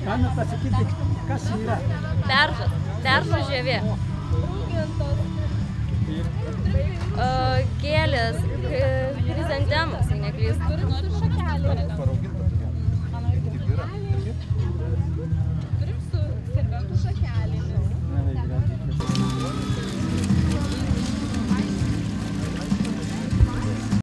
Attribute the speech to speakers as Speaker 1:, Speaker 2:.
Speaker 1: Galima pasakyti, kas yra?
Speaker 2: Beržo žievė. Gėlės, chrizantemos, jei neklystu.